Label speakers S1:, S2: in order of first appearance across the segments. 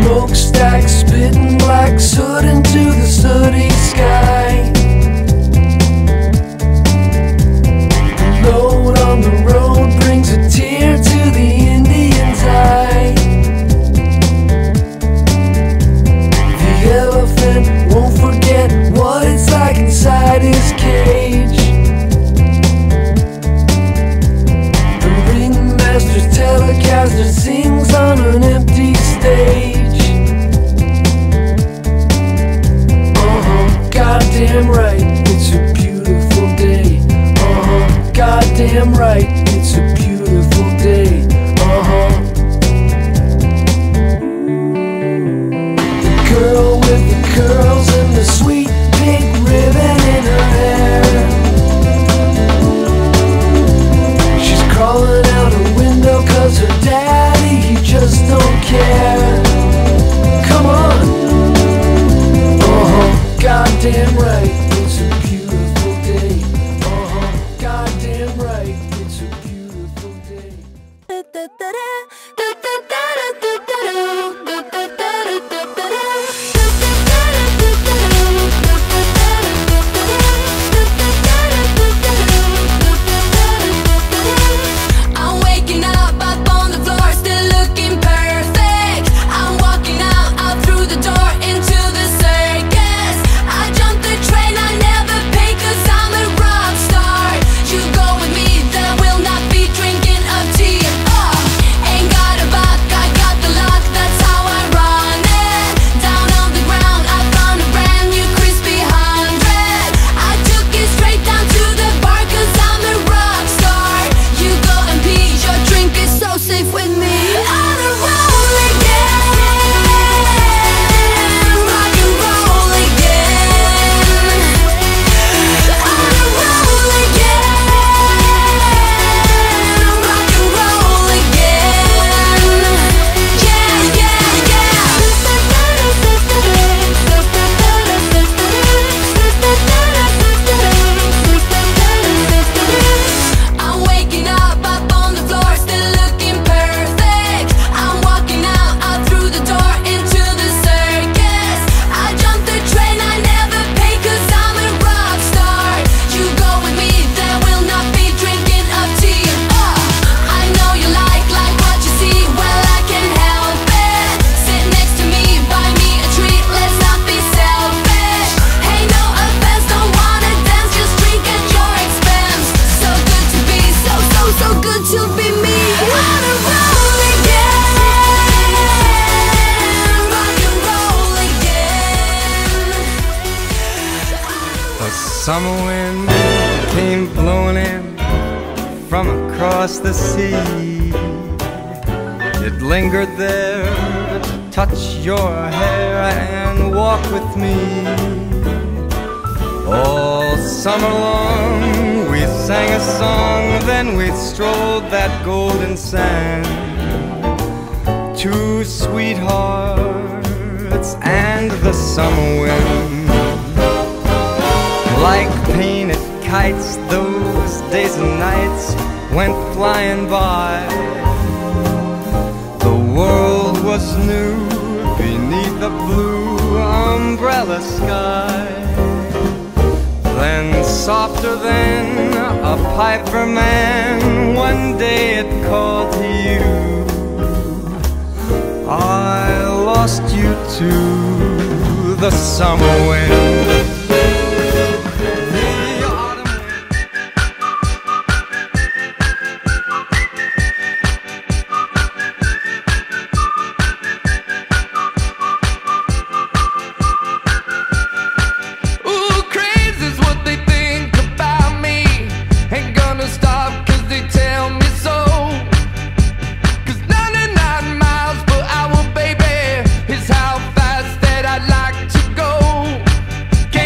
S1: Smokestack spitting black soot into the sooty sky. The load on the road brings a tear to the Indian's eye. The elephant won't forget what it's like inside his cage. The ringmaster's telecaster sings on an empty stage. Goddamn right, it's a beautiful day. Goddamn right, it's a beautiful day. The girl with the curls and the sweet pink ribbon in her hair, she's crawling out her window 'cause her daddy, he just don't care. Come on. Goddamn right, it's a beautiful day. Goddamn right, it's a beautiful day.
S2: I'm waking up on the floor, still looking perfect. I'm walking out through the door into the circus. I jumped the train I never paid 'cause I'm a rock star. You go with me, then we'll not be drinking up tea. Ain't got a buck, I got the luck, that's how I run it. Down on the ground, I found a brand new crispy 100. I took it straight down to the bar 'cause I'm a rock star. You go and pee, your drink is so safe with me. On a roll again, rock and roll again. On a roll again, rock and roll again. Yeah, yeah, yeah. I'm waking up on the floor, still looking perfect. I'm walking out through the door into the circus. I jumped the train I never paid 'cause I'm a rock star. You go with me, then we'll not be drinking up tea. I know you like what you see, well I can help it. Sit next to me, buy me a treat, let's not be selfish. Hey, no offense, don't wanna dance, just drink at your expense. So good to be, so good to be me. On a roll again, rock and roll again.
S3: A summer wind came blowing in from across the sea. It lingered there to touch your hair and walk with me. All summer long we sang a song, then we strolled that golden sand. Two sweethearts and the summer wind. Like painted kites, those days and nights went flying by. The world was new beneath the blue umbrella sky. Then softer than a piper man, one day it called to you. I lost you to the summer wind.
S4: Is how fast that I'd like to go.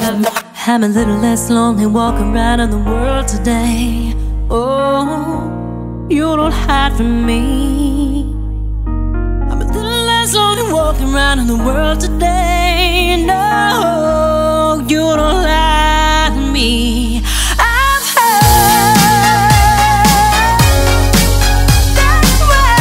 S4: I'm a little less lonely walking around in the world today. Oh, you don't hide from me. I'm a little less lonely walking around in the world today. No, you don't lie to me. I've heard that's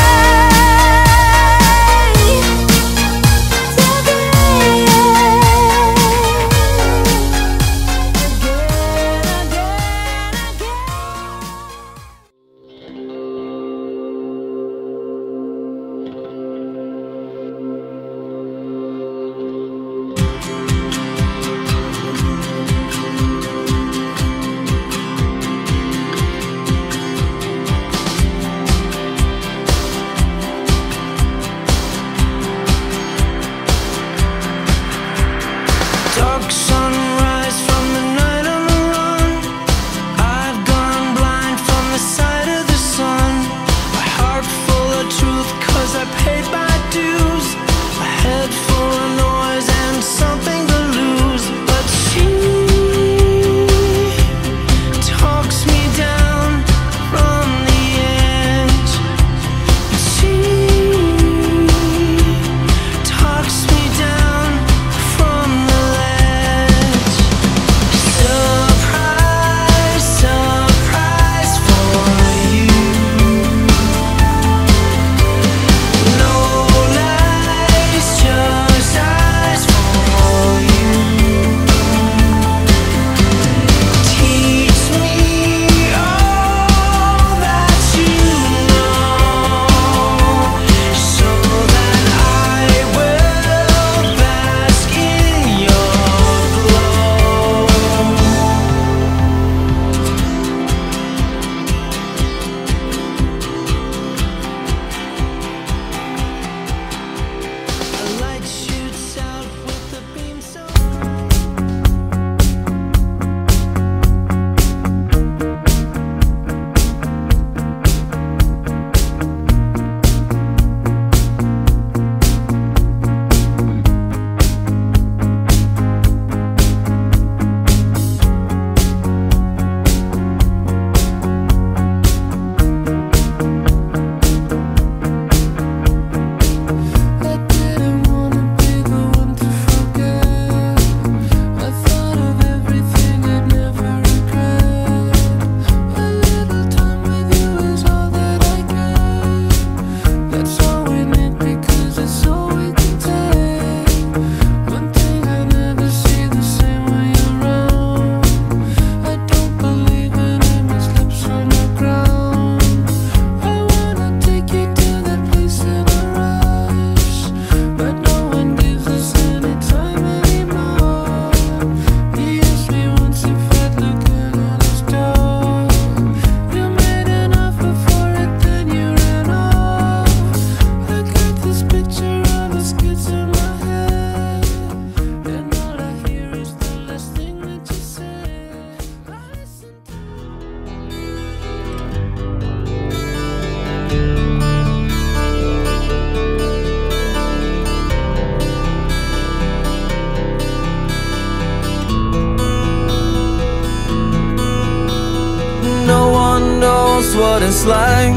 S3: what it's like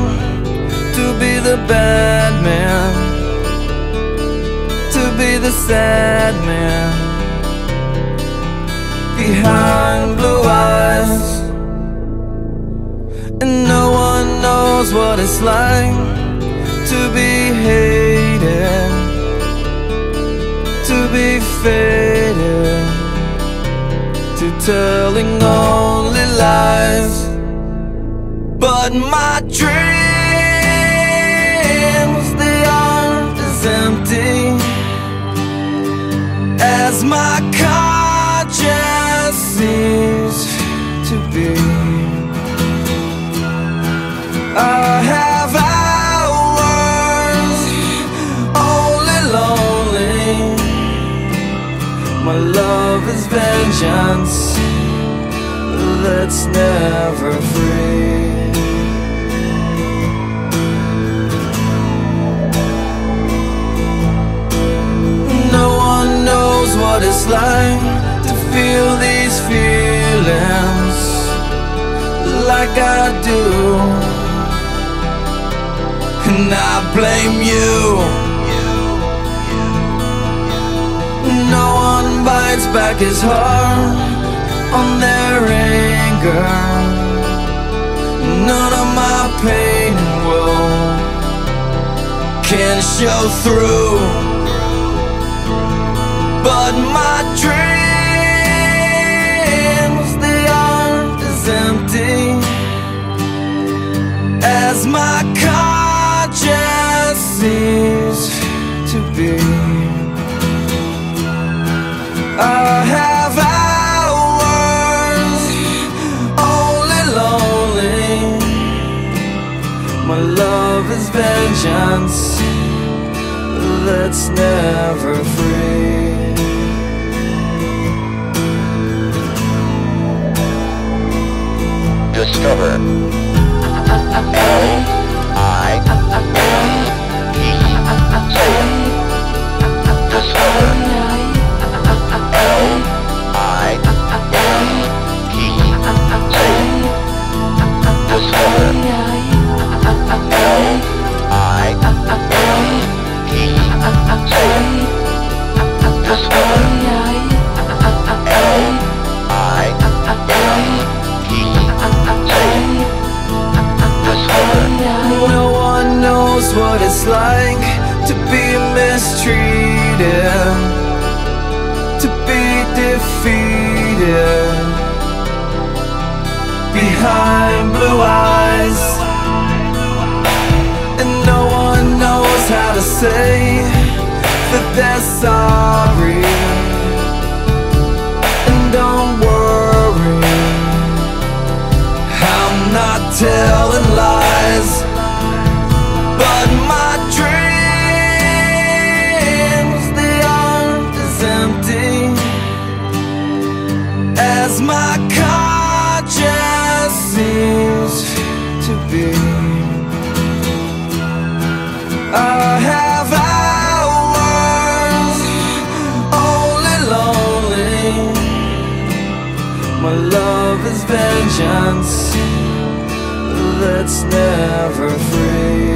S3: to be the bad man, to be the sad man behind blue eyes. And no one knows what it's like to be hated, to be faded, to telling only lies. But my dreams, they aren't as empty as my conscience seems to be. I have hours only lonely. My love is vengeance that's never free. What it's like to feel
S1: like I do, and I blame you. No one bites back as hard on their anger. None of my pain and woe can show through, but my dreams, they aren't as empty as my conscience seems to be. I have hours only lonely. My love is vengeance that's never free.
S5: Discover L-I-F-E. Discover
S1: No one knows what it's like to be mistreated, to be defeated behind blue eyes, and no one knows how to say that they're sorry. And don't worry, I'm not telling lies, but my dreams, they aren't as empty as my conscience seems to be. I have hours only lonely. My love is vengeance that's never free.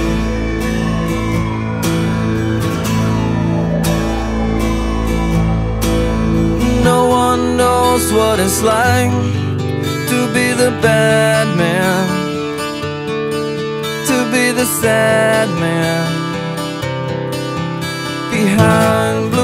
S1: No one knows what it's like to be the bad man, to be the sad man behind